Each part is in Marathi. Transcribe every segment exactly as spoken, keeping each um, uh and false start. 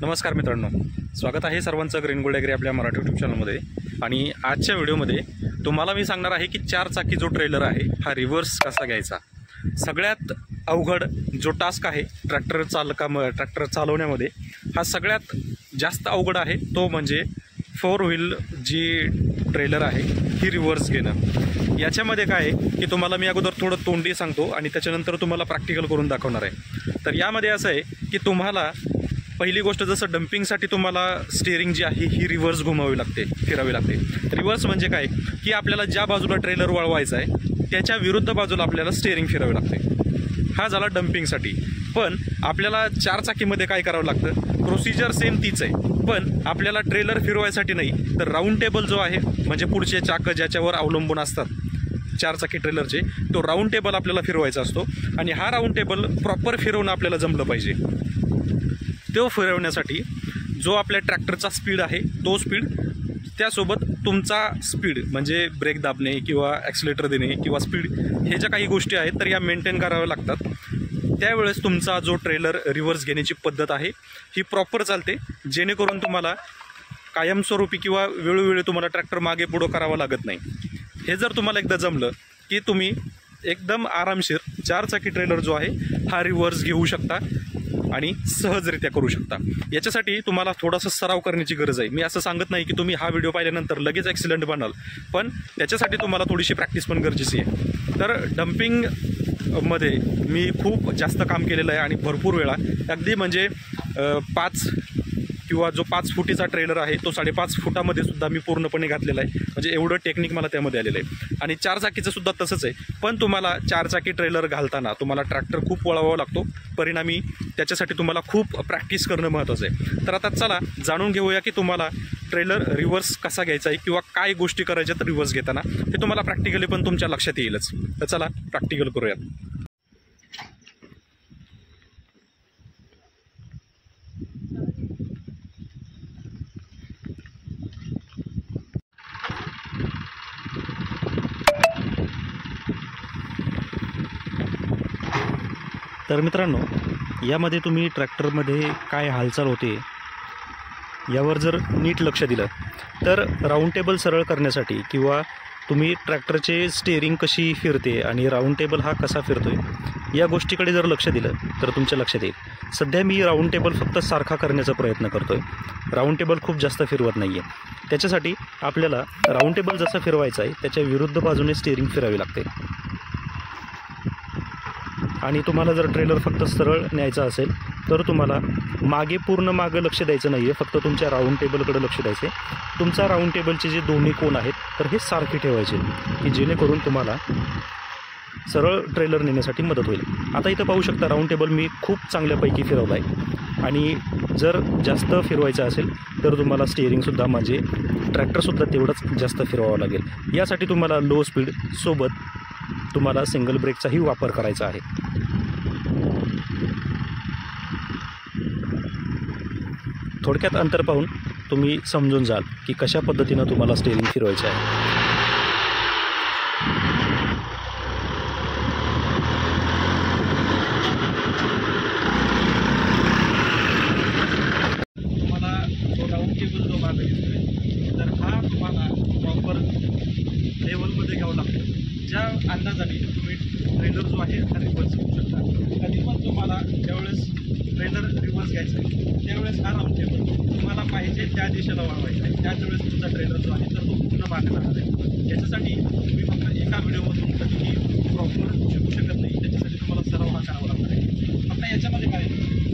नमस्कार मित्रांनो, स्वागत आहे सर्वांचं ग्रीन गोल्ड ॲग्री आपल्या मराठी यूट्यूब चॅनलमध्ये। आणि आजच्या व्हिडिओमध्ये तुम्हाला मी सांगणार आहे की चार चाकी जो ट्रेलर आहे हा रिव्हर्स कसा घ्यायचा। सगळ्यात अवघड जो टास्क आहे ट्रॅक्टर चालका ट्रॅक्टर चालवण्यामध्ये हा सगळ्यात जास्त अवघड आहे, तो म्हणजे फोर व्हील जी ट्रेलर आहे ही रिव्हर्स घेणं। याच्यामध्ये काय आहे की तुम्हाला मी अगोदर थोडं तोंडी सांगतो आणि त्याच्यानंतर तुम्हाला प्रॅक्टिकल करून दाखवणार आहे। तर यामध्ये असं आहे की तुम्हाला पहिली गोष्ट, जसं डम्पिंगसाठी तुम्हाला स्टीअरिंग जी आहे ही रिव्हर्स घुमावी लागते, फिरावी लागते। रिव्हर्स म्हणजे काय की आपल्याला ज्या बाजूला ट्रेलर वळवायचा आहे त्याच्या विरुद्ध बाजूला आपल्याला स्टीअरिंग फिरावी लागते। हा झाला डम्पिंगसाठी। पण आपल्याला चार चाकीमध्ये काय करावं लागतं, प्रोसिजर सेम तीच आहे, पण आपल्याला ट्रेलर फिरवायसाठी नाही तर राऊंड टेबल जो आहे म्हणजे पुढचे चाकं ज्याच्यावर अवलंबून असतात चार चाकी ट्रेलरचे, तो राऊंड टेबल आपल्याला फिरवायचा असतो। आणि हा राऊंड टेबल प्रॉपर फिरवणं आपल्याला जमलं पाहिजे। तो फिरवण्यासाठी जो आपल्या ट्रॅक्टरचा स्पीड आहे तो स्पीड, त्यासोबत तुमचा स्पीड म्हणजे ब्रेक दाबणे किंवा ॲक्सिलेटर देणे किंवा स्पीड, हे ज्या काही गोष्टी आहेत तर या मेंटेन कराव्या लागतात। त्यावेळेस तुमचा जो ट्रेलर रिव्हर्स घेण्याची पद्धत आहे ही प्रॉपर चालते, जेणेकरून तुम्हाला कायमस्वरूपी किंवा वेळोवेळी तुम्हाला ट्रॅक्टर मागे पुढं करावं लागत नाही। हे जर तुम्हाला एकदा जमलं की तुम्ही एकदम आरामशीर चार चाकी ट्रेलर जो आहे हा रिव्हर्स घेऊ शकता आणि सहजरित्या करू शकता। याच्यासाठी तुम्हाला थोडासा सराव करण्याची गरज आहे। मी असं सांगत नाही की तुम्ही हा व्हिडिओ पाहिल्यानंतर लगेच ॲक्सिलेंट बनाल, पण त्याच्यासाठी तुम्हाला थोडीशी प्रॅक्टिस पण गरजेची आहे। तर डम्पिंगमध्ये मी खूप जास्त काम केलेलं आहे आणि भरपूर वेळा, अगदी म्हणजे पाच किंवा जो पाच फुटीचा ट्रेलर आहे तो साडेपाच फुटामध्ये सुद्धा मी पूर्णपणे घातलेला आहे, म्हणजे एवढं टेक्निक मला त्यामध्ये आलेलं आहे। आणि चार चाकीचं सुद्धा तसंच आहे, पण तुम्हाला चार चाकी ट्रेलर घालताना तुम्हाला ट्रॅक्टर खूप वळवावा लागतो, परिणामी त्याच्यासाठी तुम्हाला खूप प्रॅक्टिस करणं महत्त्वाचं आहे। तर आता चला जाणून घेऊया की तुम्हाला ट्रेलर रिव्हर्स कसा घ्यायचा आहे किंवा काय गोष्टी करायच्या तर रिव्हर्स घेताना, हे तुम्हाला प्रॅक्टिकली पण तुमच्या लक्षात येईलच। तर चला प्रॅक्टिकल करूयात। तर मित्रांनो, यामध्ये तुम्ही ट्रॅक्टरमध्ये काय हालचाल होते यावर जर नीट लक्ष दिलं तर राऊंड टेबल सरळ करण्यासाठी किंवा तुम्ही ट्रॅक्टरचे स्टीअरिंग कशी फिरते आणि राऊंड टेबल हा कसा फिरतोय या गोष्टीकडे जर लक्ष दिलं तर तुमच्या लक्षात येईल। सध्या मी राऊंड टेबल फक्त सारखा करण्याचा प्रयत्न करतोय, राऊंड टेबल खूप जास्त फिरवत नाही आहे। त्याच्यासाठी आपल्याला राऊंड टेबल जसा फिरवायचा आहे त्याच्या विरुद्ध बाजूने स्टीअरिंग फिरावी लागते। आणि तुम्हाला जर ट्रेलर फक्त सरळ न्यायचा असेल तर तुम्हाला मागे पूर्ण मागं लक्ष द्यायचं नाही आहे, फक्त तुमच्या राऊंड टेबलकडे लक्ष द्यायचं आहे। तुमचा राऊंड टेबलचे जे दोन्ही कोन आहेत तर हे सारखे ठेवायचे की जेणेकरून तुम्हाला सरळ ट्रेलर नेण्यासाठी मदत होईल। आता इथं पाहू शकता राऊंड टेबल मी खूप चांगल्यापैकी फिरवला आहे। आणि जर जास्त फिरवायचं असेल तर तुम्हाला स्टीअरिंगसुद्धा म्हणजे ट्रॅक्टरसुद्धा तेवढंच जास्त फिरवावं लागेल। यासाठी तुम्हाला लो स्पीड सोबत तुम्हाला सिंगल ब्रेकचाही वापर करायचा आहे। थोडक्यात अंतर पाहून तुम्ही समजून जाल की कशा पद्धतीनं तुम्हाला स्टीअरिंग फिरवायचं आहे। तुम्हाला जो राऊंड टेबल जो मागे दिसतोय तर हा तुम्हाला प्रॉपर लेवलमध्ये घ्यावा लागतो, ज्या अंदाजाने तुम्ही ट्रेलर जो आहे हा रिव्हर्स घेऊ शकता। कधी पण तुम्हाला ज्यावेळेस ट्रेलर रिव्हर्स घ्यायचा आहे त्यावेळेस हा राऊंड टेबल तुम्हाला पाहिजे त्या दिशेला वळवायचा आहे, त्याच वेळेस तुमचा ट्रेलर जो आहे तर तो पूर्ण मागे जाणार आहे। याच्यासाठी तुम्ही फक्त एका व्हिडिओमधून कधीही प्रॉपर शिकू शकत नाही, त्याच्यासाठी तुम्हाला सराव हा करावा लागणार आहे। आता याच्यामध्ये काय,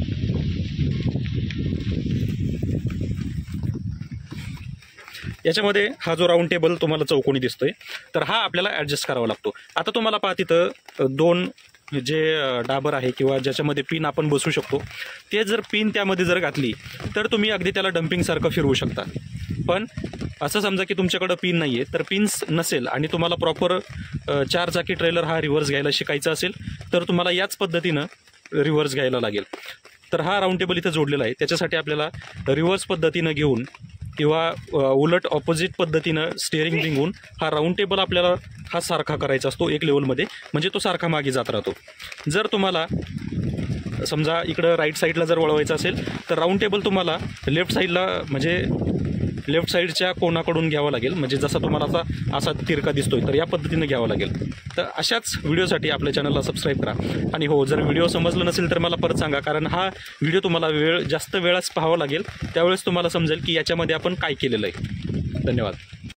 याच्यामध्ये हा जो राऊंड टेबल तुम्हाला चौकोनी दिसतोय तर हा आपल्याला ॲडजस्ट करावा लागतो। आता तुम्हाला पहा तिथं दोन जे डाबर आहे किंवा ज्याच्यामध्ये पिन आपण बसू शकतो, ते जर पिन त्यामध्ये जर घातली तर तुम्ही अगदी त्याला डम्पिंगसारखं फिरवू शकता। पण असं समजा की तुमच्याकडं पिन नाही आहे, तर पिन्स नसेल आणि तुम्हाला प्रॉपर चार चाकी ट्रेलर हा रिव्हर्स घ्यायला शिकायचा असेल तर तुम्हाला याच पद्धतीनं रिव्हर्स घ्यायला लागेल। तर हा राऊंड टेबल इथं जोडलेला आहे, त्याच्यासाठी आपल्याला रिव्हर्स पद्धतीनं घेऊन किंवा उलट ऑपोजिट पद्धतीनं स्टीअरिंग रिंगून हा राऊंड टेबल आपल्याला हा सारखा करायचा असतो एक लेवलमध्ये, म्हणजे तो सारखा मागे जात राहतो। जर तुम्हाला समजा इकडं राईट साईडला जर वळवायचं असेल तर राऊंड टेबल तुम्हाला लेफ्ट साईडला म्हणजे लेफ्ट साईडच्या कोणाकडून घ्यावं लागेल, म्हणजे जसा तुम्हाला असा असा तिरका दिसतोय तर या पद्धतीने घ्यावं लागेल. तर अशाच व्हिडिओसाठी आपल्या चॅनलला सबस्क्राईब करा. आणि हो, जर व्हिडिओ समजलं नसेल तर मला परत सांगा, कारण हा व्हिडिओ तुम्हाला वेळ जास्त वेळाच पाहावा लागेल, त्यावेळेस तुम्हाला समजेल की याच्यामध्ये आपण काय केलेलं आहे. धन्यवाद.